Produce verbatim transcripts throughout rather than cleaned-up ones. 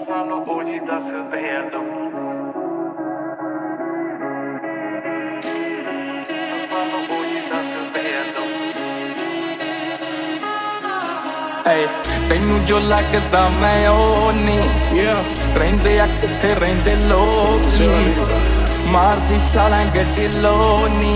ਸਾਨੂੰ ਉਹੀ ਦੱਸਦੇ ਆ ਲੋਕ ਸਾਨੂੰ ਉਹੀ ਦੱਸਦੇ ਆ ਲੋਕ ਏ ਤੈਨੂੰ ਜੋ ਲੱਗਦਾ ਮੈਂ ਉਹ ਨਹੀਂ ਰਹਿੰਦੇ ਆ ਕਿੱਥੇ ਰਹਿੰਦੇ ਲੋਕ ਮਾਰਦੀ ਛਾਲਾਂ ਗੱਡੀ ਲੋਨੀ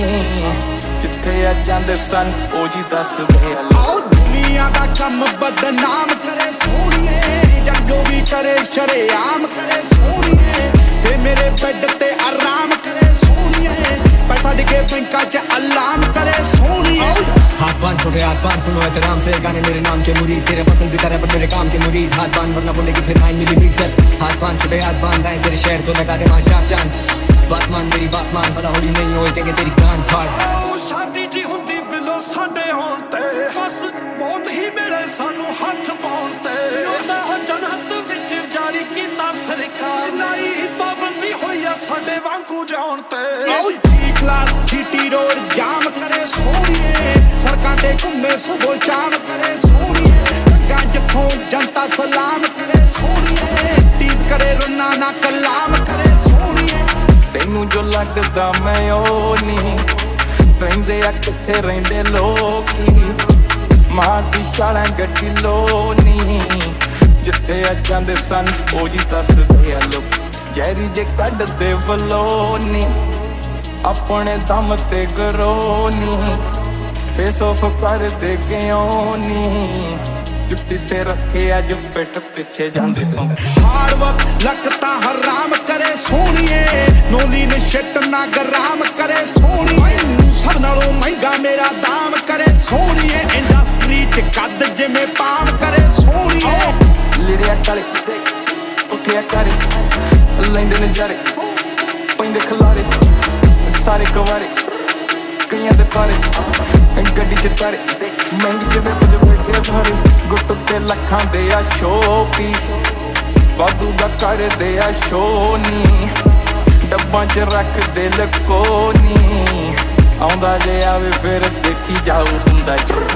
ਜਿੱਥੇ ਆ ਜਾਂਦੇ ਸਨ ਉਹੀ ਦੱਸਦੇ ਆ ਲੋਕ ਦੁਨੀਆ ਦਾ ਕੰਮ ਬਦਨਾਮ ਕਰੇ ਸੋਹਣੀਏ ਜਾਂ ਜੋ ਵੀ ਕਰੇ ਸ਼ਰੇਆਮ ਕਰੇ ਸੋਹਣੀਏ ਤੇ ਮੇਰੇ ਬੈੱਡ ਤੇ ਆਰਾਮ ਕਰੇ ਸੋਹਣੀਏ पैसा डिगे बैंका च अलार्म करे सोनिए हाथ बांध छोटे हाथ बांध सुनो एहतराम से गाने मेरे नाम के मुरीद तेरे पसंदीदा रैपर मेरे काम के मुरीद हाथ बांध वरना बोलेगी फिर नाइन मिलीमीटर हाथ बांध छोटे हाथ बांध आए तेरे शहर तो लगा दे वहाँ चार चांद बात मान मेरी बात मान पता होली नहीं होए तेरे तेरी कान फाड़ शादी जी हुंदी बिलो साडे होण ते बस मौत ही मिले सानू हथ पाउण ते ओदा जन्नत विच जारी कीता सरकार लाई पाबंदी होई आ साडे वांगू जाउण ते क्लास जीटी रोड जाम करे सोनिए सड़कां ते घुमे सुबह शाम करे सोनिए गंगा जथों जनता सलाम करे सोनिए टीज करे रन्ना ना कलाम करे सोनिए ਤੈਨੂੰ ਜੋ ਲੱਗਦਾ ਮੈਂ ਉਹ ਨਹੀਂ ਰਹਿੰਦੇ ਆ ਕਿੱਥੇ ਰਹਿੰਦੇ ਲੋਕੀ ਮਾਰਦੀ ਛਾਲਾਂ ਗੱਡੀ ਲੋਨੀ ਜਿੱਥੇ ਆ ਜਾਂਦੇ ਸਨ ਉਹੀ ਦੱਸਦੇ ਆ ਲੋਕ ਜ਼ਹਿਰੀ ਜੇ ਕੱਢਦੇ ਵਲੋਨੀ ਆਪਣੇ ਦਮ ਤੇ ਗਰੋਨੀ ਫੇਸ ਆਫ ਕਰਦੇ ਕਿਉਂ ਨੀ ਜੁੱਤੀ ਤੇ ਰੱਖੇ ਅੱਜ ਪਿੱਠ ਪਿੱਛੇ ਜਾਂਦੇ ਹਾਰਡ ਵਰਕ ਲੱਕਤਾ ਹਰਾਮ ਕਰੇ ਸੋਹਣੀਏ ਨੋਲੀ ਨੇ ਸ਼ਿਟ ਨਾ ਗਰਾਮ ਕਰੇ ਸੋਹਣੀਏ ਸਭ ਨਾਲੋਂ ਮਹਿੰਗਾ ਮੇਰਾ ਦਾਮ ਕਰੇ ਸੋਹਣੀਏ ਇੰਡਸਟਰੀ ਚ ਕੱਦ ਜਿਵੇਂ ਪਾਮ ਕਰੇ ਸੋਹਣੀਏ ਲਿੜਿਆ ਕਾਲੇ ਉੱਠਿਆ ਕਰੇ ਲੈਂਦੇ ਨਜ਼ਾਰੇ ਪੈਂਦੇ ਖਲਾਰੇ ਸਾਰੇ ਕਵਾਰੇ ਕਈਆਂ ਦੇ ਪਾਰੇ ਗੱਡੀ ਚ ਤਾਰੇ ਮਹਿੰਗੀ ਜਿਵੇਂ ਕੁਝ ਬੈਠੇ ਸਾਰੇ ਗੁੱਟ ਤੇ ਲੱਖਾਂ ਦੇ ਆ ਸ਼ੋ ਪੀਸ ਵਾਧੂ ਦਾ ਕਰਦੇ ਆ ਸ਼ੋ ਨੀ ਡੱਬਾਂ ਚ ਰੱਖਦੇ ਲਕੋਨੀ ਆਉਂਦਾ ਜੇ ਆਵੇ ਫਿਰ ਦੇਖੀ ਜਾਊ ਹੁੰਦਾ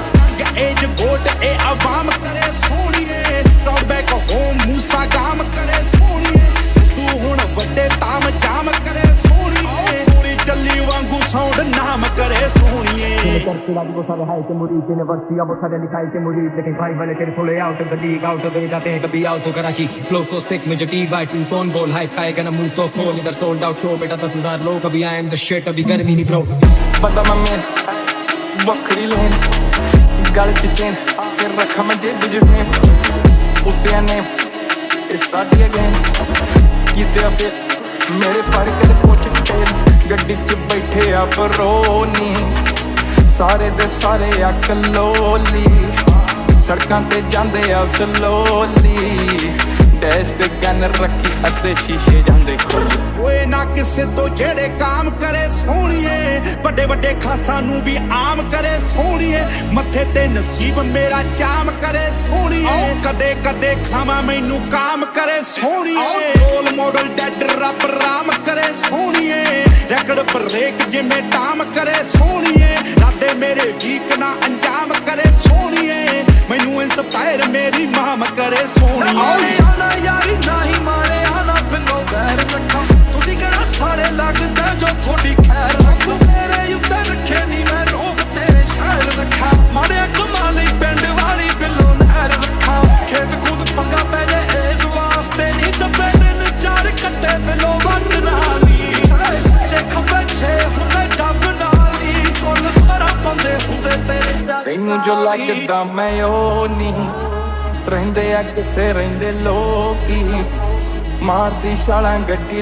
ਏਜ ਗੋਟ ਇਹ ਆਵਾਮ ਕਰੇ ਸੋਹਣੀਏ ਟੌਡ ਬੈਕ ਹੋਮ ਮੂਸਾ ਗਾਮ ਕਰੇ ਸੋਹਣੀਏ ਸਿੱਧੂ ਹੁਣ ਵੱਡੇ ਤਾਮ ਜਾਮ ਕਰੇ ਸੋਹਣੀਏ ਗੋਲੀ ਚੱਲੀ ਵਾਂਗੂ ਸਾਊਂਡ ਨਾਮ ਕਰੇ ਸੋਹਣੀਏ करते वाली वो सारे हाई के मुरीद जिन्हें वर्षी अब वो सारे लिखाई के मुरीद लेकिन भाई वाले तेरे थोड़े out of the league out of the जाते हैं कभी आउट हो कराची फ्लो सो सिक मुझे टी बाई टू फोन बोल हाई खाएगा ना मुंह तो खोल इधर सोल्ड आउट शो बेटा दस हजार लोग अभी आई एम द शिट अभी गर्मी नहीं ब्रो पता मैं मेन वक्री लेन गल च चेन के रखा मैं जेब च फेम उत्ते ने इस साडी गेम कीते फिर मेरे पर कदे पुछ के गड्डी च बैठे आ बरोनी ਸਾਰੇ ਦੇ ਸਾਰੇ ਅੱਕ ਲੋਲੀ ਸੜਕਾਂ ਤੇ ਜਾਂਦੇ ਆ ਸਲੋਲੀ ਡੈਸ਼ ਤੇ ਗਨ ਰੱਖੀ ਅਤੇ ਸ਼ੀਸ਼ੇ ਜਾਂਦੇ ਖੋਲੀ ਓਏ ਨਾ ਕਿਸੇ ਤੋਂ ਜਿਹੜੇ ਕਾਮ ਕਰੇ ਸੋਹਣੀਏ ਵੱਡੇ ਵੱਡੇ ਖਾਸਾਂ ਨੂੰ ਵੀ ਆਮ ਕਰੇ ਸੋਹਣੀਏ ਮੱਥੇ ਤੇ ਨਸੀਬ ਮੇਰਾ ਚਾਮ ਕਰੇ ਸੋਹਣੀਏ ਕਦੇ ਕਦੇ ਖਾਵਾਂ ਮੈਨੂੰ ਕਾਮ ਕਰੇ ਸੋਹਣੀਏ ਰੋਲ ਮਾਡਲ ਡੈਡ ਰੱਬ ਰਾਮ ਕਰੇ ਸੋਹਣੀਏ ਰੈਕਡ ਬ੍ਰੇਕ ਜਿਵੇਂ ਟਾਮ ਕਰੇ ਸੋਹਣੀਏ ਰਾਦੇ ਮੇਰੇ ਵੀਕ ਨਾ ਅੰਜਾਮ ਕਰੇ ਸੋਹਣੀਏ ਮੈਨੂੰ ਇੰਸਪਾਇਰ ਮੇਰੀ ਮਾਮ ਕਰੇ ਸੋਹਣੀਏ ਨਾ ਯਾਰੀ ਨਹੀਂ ਮਾਰੇ ਆਣਾ ਬਿੱਲੋ ਬੈਰ ਰੱਖਾਂ ਤੁਸੀਂ ਕਿਹੜਾ ਸਾਲੇ ਲੱਗਦਾ ਜੋ ਥੋੜੀ ਖੈਰ ਰੱਖੋ ਮੇਰੇ ਉੱਤੇ ਰੱਖੇ ਨਹੀਂ ਮੈਂ ਰੋਕ ਤੇਰੇ ਸ਼ਹਿਰ ਰੱਖਾਂ ਮਾਰਿਆ ਕਮਾ ਲਈ ਪਿੰਡ ਵਾਲੀ ਬਿੱਲੋ ਨਹਿਰ ਰੱਖਾਂ ਖੇਤ ਖੁਦ ਪੰਗਾ ਪੈ ਜੇ ਇਸ ਵਾਸਤੇ ਨਹੀਂ ਦੱਬੇ ਦਿਨ ਚਾਰ ਕੱਟੇ ਬਿੱਲੋ ਵਰ ਰਾਲੀ ਸਾਰੇ ਸੱਚੇ ਖੱਬੇ ਛੇ ਹੁੰਦੇ ਡੱਬ ਨਾਲੀ ਕੋਲ ਤਰਾ ਪੰਦੇ ਹੁੰਦੇ ਤੇਰੇ ਤੈਨੂੰ ਜੋ ਲੱਗਦਾ ਮੈਂ ਉਹ ਨਹੀਂ ਰਹਿੰਦੇ ਆ ਕਿੱਥੇ ਰਹਿੰਦੇ ਲੋਕੀ ਮਾਰਦੀ ਛਾਲਾਂ ਗੱਡੀ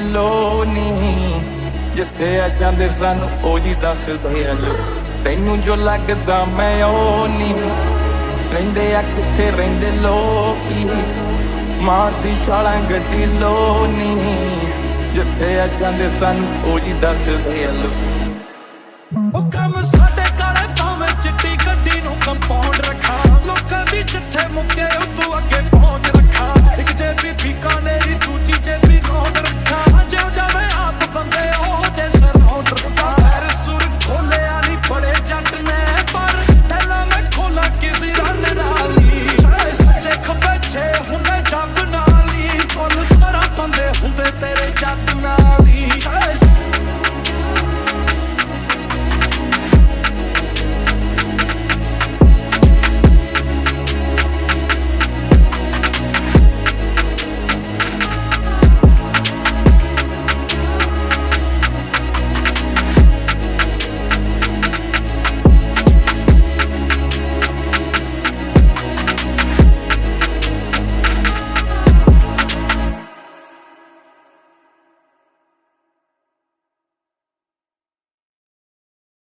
ਲੋਨੀ ਜਿੱਥੇ ਆ ਜਾਂਦੇ ਸਨ ਉਹੀ ਦੱਸਦੇ ਆ ਲੋਕ ਤੈਨੂੰ ਜੋ ਲੱਗਦਾ ਮੈਂ ਉਹ ਨਹੀਂ ਰਹਿੰਦੇ ਆ ਕਿੱਥੇ ਰਹਿੰਦੇ ਲੋਕੀ ਮਾਰਦੀ ਛਾਲਾਂ ਗੱਡੀ ਲੋਨੀ ਜਿੱਥੇ ਆ ਜਾਂਦੇ ਸਨ ਉਹੀ ਦੱਸਦੇ ਆ ਲੋਕ